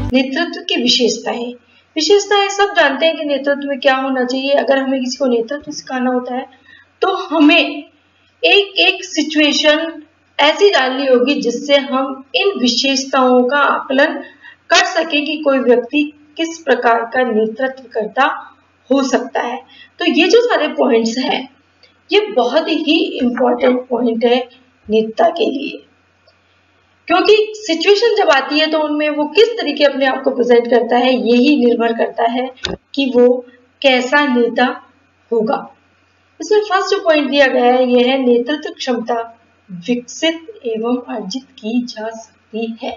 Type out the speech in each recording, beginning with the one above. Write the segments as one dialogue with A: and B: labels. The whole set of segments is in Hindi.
A: नेतृत्व की विशेषताएं। विशेषताएं सब जानते हैं कि नेतृत्व में क्या होना चाहिए। अगर हमें किसी को नेतृत्व सिखाना होता है तो हमें एक एक सिचुएशन ऐसी डालनी होगी जिससे हम इन विशेषताओं का आकलन कर सके कि कोई व्यक्ति किस प्रकार का नेतृत्व करता हो सकता है। तो ये जो सारे पॉइंट्स हैं ये बहुत ही इम्पोर्टेंट पॉइंट है नेता के लिए, क्योंकि सिचुएशन जब आती है तो उनमें वो किस तरीके अपने आप को प्रेजेंट करता है यही निर्भर करता है कि वो कैसा नेता होगा। इसमें फर्स्ट जो पॉइंट दिया गया है यह है नेतृत्व क्षमता विकसित एवं अर्जित की जा सकती है।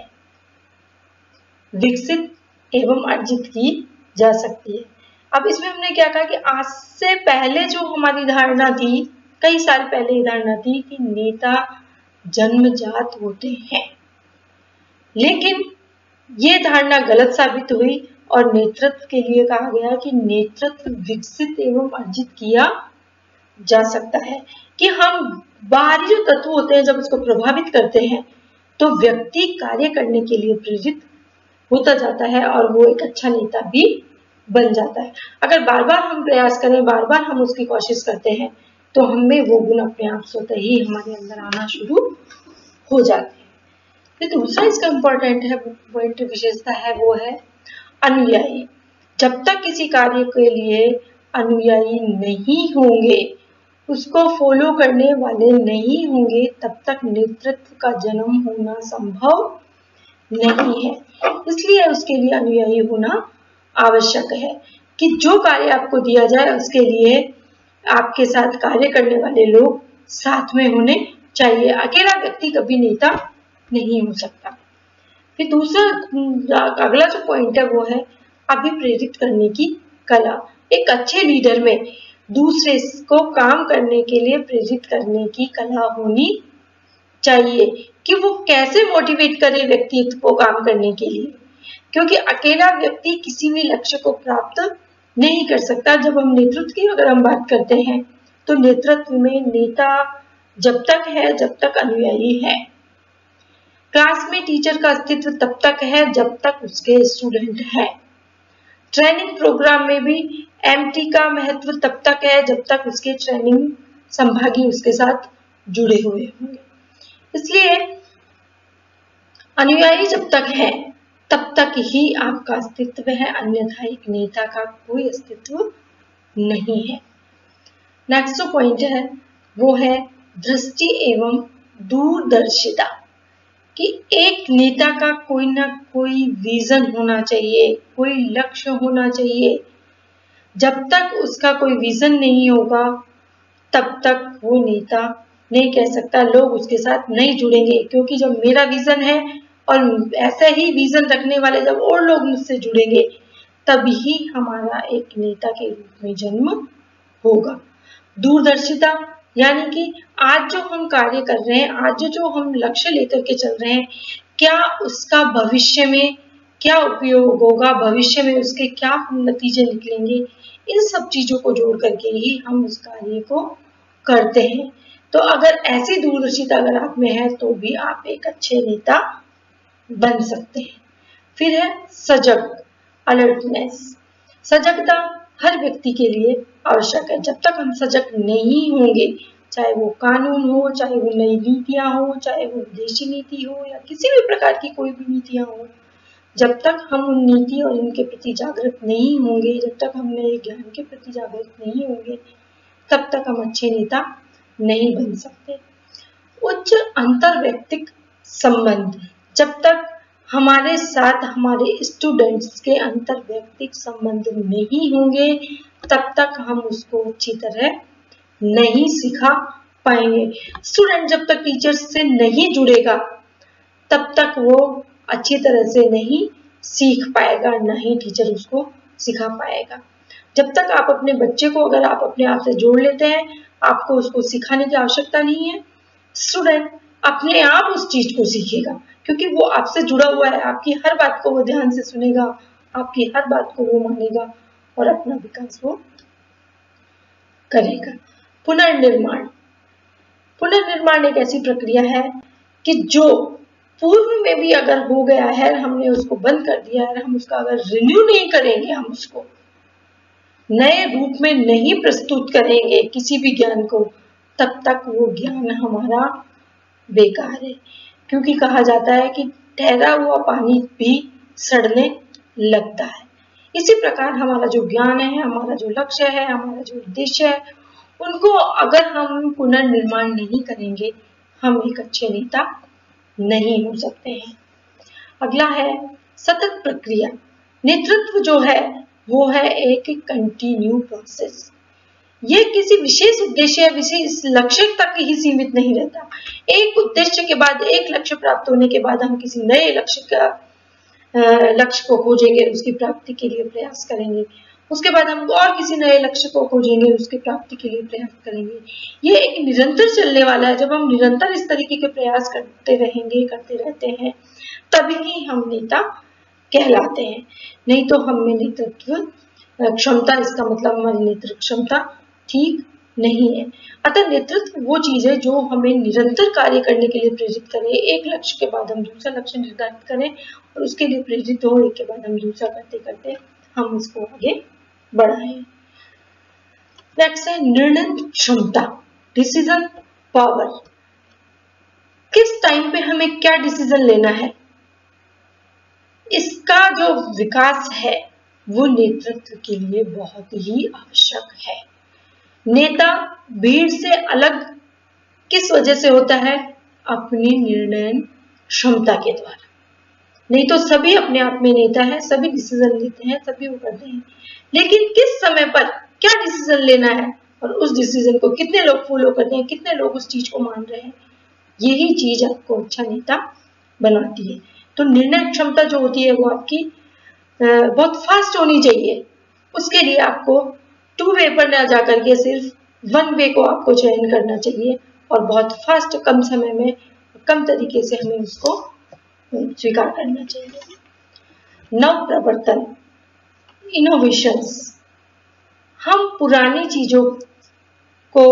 A: विकसित एवं अर्जित की जा सकती है। अब इसमें हमने क्या कहा कि आज से पहले जो हमारी धारणा थी, कई साल पहले ये धारणा थी कि नेता जन्मजात होते हैं, लेकिन ये धारणा गलत साबित हुई और नेतृत्व के लिए कहा गया कि नेतृत्व विकसित एवं अर्जित किया जा सकता है, कि हम बाहरी जो तत्व होते हैं जब उसको प्रभावित करते हैं तो व्यक्ति कार्य करने के लिए प्रेरित होता जाता है और वो एक अच्छा नेता भी बन जाता है। अगर बार बार हम प्रयास करें, बार बार हम उसकी कोशिश करते हैं तो हमें वो गुण अपने आप स्वतः ही हमारे अंदर आना शुरू हो जाते हैं। फिर दूसरा इसका इम्पोर्टेंट है पॉइंट विशेषता है वो है अनुयायी। जब तक किसी कार्य के लिए अनुयायी नहीं होंगे, उसको फॉलो करने वाले नहीं होंगे, तब तक नेतृत्व का जन्म होना संभव नहीं है। इसलिए उसके लिए अनुयायी होना आवश्यक है कि जो कार्य आपको दिया जाए उसके लिए आपके साथ कार्य करने वाले लोग साथ में होने चाहिए। अकेला व्यक्ति कभी नेता नहीं हो सकता। फिर दूसरा अगला जो पॉइंट है वो है अभिप्रेरित करने की कला। एक अच्छे लीडर में दूसरे को काम करने के लिए प्रेरित करने की कला होनी चाहिए कि वो कैसे मोटिवेट करे व्यक्तित्व को काम करने के लिए, क्योंकि अकेला व्यक्ति किसी भी लक्ष्य को प्राप्त नहीं कर सकता। जब हम नेतृत्व की अगर हम बात करते हैं तो नेतृत्व में नेता जब तक है जब तक अनुयायी है। क्लास में टीचर का अस्तित्व तब तक है जब तक उसके स्टूडेंट है। ट्रेनिंग प्रोग्राम में भी एमटी का महत्व तब तक है जब तक उसके ट्रेनिंग संभागी उसके साथ जुड़े हुए होंगे। इसलिए अनुयायी जब तक है तब तक ही आपका अस्तित्व है, अन्यथा एक नेता का कोई अस्तित्व नहीं है। नेक्स्ट जो पॉइंट है वो है दृष्टि एवं दूरदर्शिता, कि एक नेता का कोई ना कोई विजन होना चाहिए, कोई लक्ष्य होना चाहिए। जब तक उसका कोई विजन नहीं होगा तब तक वो नेता नहीं कह सकता, लोग उसके साथ नहीं जुड़ेंगे, क्योंकि जब मेरा विजन है और ऐसा ही विजन रखने वाले जब और लोग मुझसे जुड़ेंगे तभी हमारा एक नेता के रूप में जन्म होगा। दूरदर्शिता यानी कि आज जो हम कार्य कर रहे हैं, आज जो हम लक्ष्य लेकर के चल रहे हैं, क्या उसका भविष्य में क्या उपयोग होगा, भविष्य में उसके क्या नतीजे निकलेंगे, इन सब चीजों को जोड़ करके ही हम उस कार्य को करते हैं। तो अगर ऐसी दूरदर्शिता अगर आप में है तो भी आप एक अच्छे नेता बन सकते हैं। फिर है सजग, अलर्टनेस। सजगता हर व्यक्ति के लिए आवश्यक है। जब तक हम सजग नहीं होंगे, चाहे वो कानून हो, चाहे वो नई नीतियां हो, चाहे वो विदेशी नीति हो या किसी भी प्रकार की कोई भी नीतियां हो, जब तक हम उन नीति और इनके प्रति जागृत नहीं होंगे, जब तक हम नए ज्ञान के प्रति जागृत नहीं होंगे, तब तक हम अच्छे नेता नहीं बन सकते। उच्च अंतर्वैयक्तिक संबंध, जब तक हमारे साथ हमारे स्टूडेंट्स के अंतर्वैयक्तिक संबंध नहीं होंगे तब तक हम उसको अच्छी तरह नहीं सिखा पाएंगे। स्टूडेंट जब तक टीचर से नहीं जुड़ेगा तब तक वो अच्छी तरह से नहीं सीख पाएगा, ना ही टीचर उसको सिखा पाएगा। जब तक आप अपने बच्चे को अगर आप अपने आप से जोड़ लेते हैं, आपको उसको सिखाने की आवश्यकता नहीं है, स्टूडेंट अपने आप उस चीज को सीखेगा, क्योंकि वो आपसे जुड़ा हुआ है। आपकी हर बात को वो ध्यान से सुनेगा, आपकी हर बात को वो मानेगा और अपना विकास वो करेगा। पुनर्निर्माण, पुनर्निर्माण एक ऐसी प्रक्रिया है कि जो पूर्व में भी अगर हो गया है, हमने उसको बंद कर दिया है, हम उसका अगर रिन्यू नहीं करेंगे, हम उसको नए रूप में नहीं प्रस्तुत करेंगे किसी भी ज्ञान को, तब तक वो ज्ञान हमारा बेकार है। क्योंकि कहा जाता है कि ठहरा हुआ पानी भी सड़ने लगता है। इसी प्रकार हमारा जो ज्ञान है, हमारा जो लक्ष्य है, हमारा जो उद्देश्य है, उनको अगर हम पुनर्निर्माण नहीं करेंगे, हम एक अच्छे नेता नहीं हो सकते हैं। अगला है सतत प्रक्रिया। नेतृत्व जो है वो है एक कंटिन्यू प्रोसेस। ये किसी विशेष उद्देश्य या विशेष लक्ष्य तक ही सीमित नहीं रहता। एक उद्देश्य के बाद, एक लक्ष्य प्राप्त होने के बाद हम किसी नए लक्ष्य को खोजेंगे, उसकी प्राप्ति के लिए प्रयास करेंगे। उसके बाद हम और किसी नए लक्ष्य को खोजेंगे, उसकी प्राप्ति के लिए प्रयास करेंगे। ये एक निरंतर चलने वाला है। जब हम निरंतर इस तरीके के प्रयास करते रहेंगे, करते रहते हैं, तभी ही हम नेता कहलाते हैं। नहीं तो हम में नेतृत्व क्षमता, इसका मतलब हमारी नेतृत्व क्षमता ठीक नहीं है। अतः नेतृत्व वो चीज है जो हमें निरंतर कार्य करने के लिए प्रेरित करे। एक लक्ष्य के बाद हम दूसरा लक्ष्य निर्धारित करें और उसके लिए प्रेरित हो, एक के बाद हम दूसरा करते करते हम उसको आगे बढ़ाएं। नेक्स्ट है निर्णय क्षमता, डिसीजन पावर। किस टाइम पे हमें क्या डिसीजन लेना है, इसका जो विकास है वो नेतृत्व के लिए बहुत ही आवश्यक है। नेता भीड़ से अलग किस वजह से होता है? अपनी निर्णय क्षमता के द्वारा। नहीं तो सभी अपने आप में नेता है, सभी डिसीजन लेते हैं, सभी वो करते हैं, लेकिन किस समय पर क्या डिसीजन लेना है और उस डिसीजन को कितने लोग फॉलो करते हैं, कितने लोग उस चीज को मान रहे हैं, यही चीज आपको अच्छा नेता बनाती है। तो निर्णय क्षमता जो होती है वो आपकी बहुत फास्ट होनी चाहिए। उसके लिए आपको 2 वे पर ना जाकर के सिर्फ 1 वे को आपको चयन करना चाहिए और बहुत फास्ट, कम समय में, कम तरीके से हमें उसको स्वीकार करना चाहिए। नव प्रवर्तन, इनोवेशंस। हम पुरानी चीजों को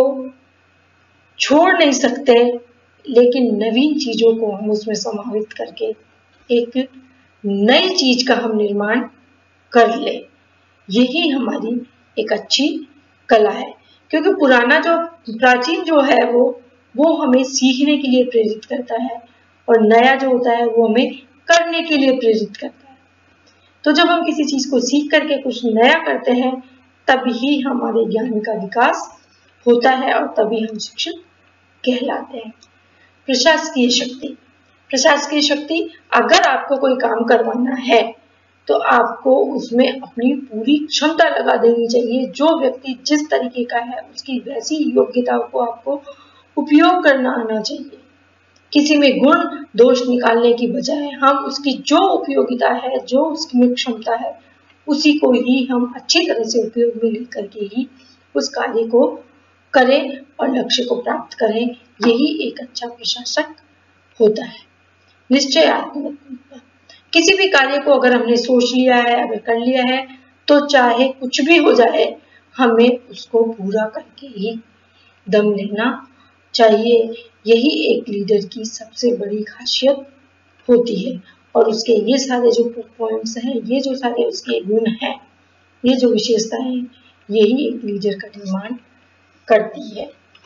A: छोड़ नहीं सकते, लेकिन नवीन चीजों को हम उसमें समावित करके एक नई चीज का हम निर्माण कर ले। यही हमारी एक अच्छी कला है। क्योंकि पुराना जो प्राचीन जो है वो हमें सीखने के लिए प्रेरित करता है और नया जो होता है वो हमें करने के लिए प्रेरित करता है। तो जब हम किसी चीज को सीख करके कुछ नया करते हैं, तभी हमारे ज्ञान का विकास होता है और तभी हम शिक्षित कहलाते हैं। प्रशासकीय शक्ति। प्रशासकीय शक्ति, अगर आपको कोई काम करवाना है तो आपको उसमें अपनी पूरी क्षमता लगा देनी चाहिए। जो व्यक्ति जिस तरीके का है उसकी वैसी योग्यताओं को आपको उपयोग करना आना चाहिए। किसी में गुण दोष निकालने की बजाय हम उसकी जो उपयोगिता है, जो उसकी क्षमता है, उसी को ही हम अच्छी तरह से उपयोग में लेकर के ही उस कार्य को करें और लक्ष्य को प्राप्त करें। यही एक अच्छा प्रशासक होता है। निश्चयात्मक। किसी भी कार्य को अगर हमने सोच लिया है, अगर कर लिया है, तो चाहे कुछ भी हो जाए, हमें उसको पूरा करके ही दम लेना चाहिए। यही एक लीडर की सबसे बड़ी खासियत होती है। और उसके ये सारे जो पॉइंट्स हैं, ये जो सारे उसके गुण हैं, ये जो विशेषताएं हैं, यही एक लीडर का निर्माण करती है।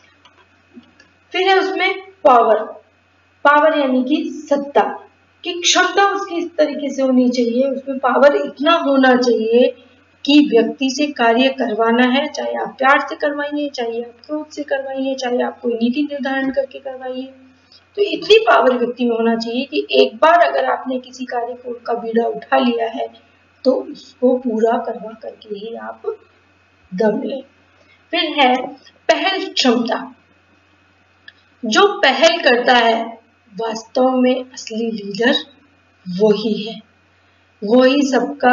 A: फिर है उसमें पावर। पावर यानी कि सत्ता की क्षमता उसकी इस तरीके से होनी चाहिए, उसमें पावर इतना होना चाहिए कि व्यक्ति से कार्य करवाना है, चाहे आप प्यार से करवाइए, चाहे आप क्रोध से करवाइए, चाहे आप कोई नीति निर्धारण करके करवाइए, तो इतनी पावर व्यक्ति में होना चाहिए कि एक बार अगर आपने किसी कार्य को का बीड़ा उठा लिया है तो उसको पूरा करवा करके ही आप दम लें। फिर है पहल क्षमता। जो पहल करता है वास्तव में असली लीडर वही है, वही सबका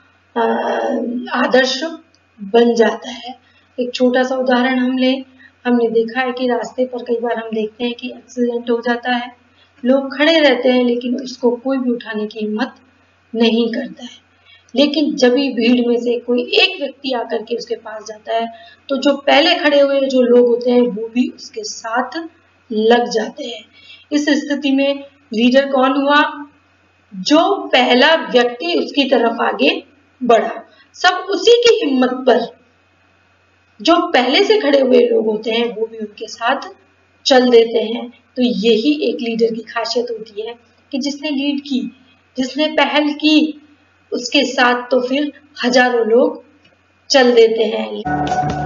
A: आदर्श बन जाता है। एक छोटा सा उदाहरण हमने देखा है कि रास्ते पर कई बार हम देखते हैं कि एक्सीडेंट हो जाता है, लोग खड़े रहते हैं लेकिन उसको कोई भी उठाने की हिम्मत नहीं करता है। लेकिन जब भी भीड़ में से कोई एक व्यक्ति आकर के उसके पास जाता है, तो जो पहले खड़े हुए जो लोग होते हैं वो भी उसके साथ लग जाते हैं। इस स्थिति में लीडर कौन हुआ? जो पहला व्यक्ति उसकी तरफ आगे बढ़ा। सब उसी की हिम्मत पर, जो पहले से खड़े हुए लोग होते हैं वो भी उनके साथ चल देते हैं। तो यही एक लीडर की खासियत होती है कि जिसने लीड की, जिसने पहल की, उसके साथ तो फिर हजारों लोग चल देते हैं।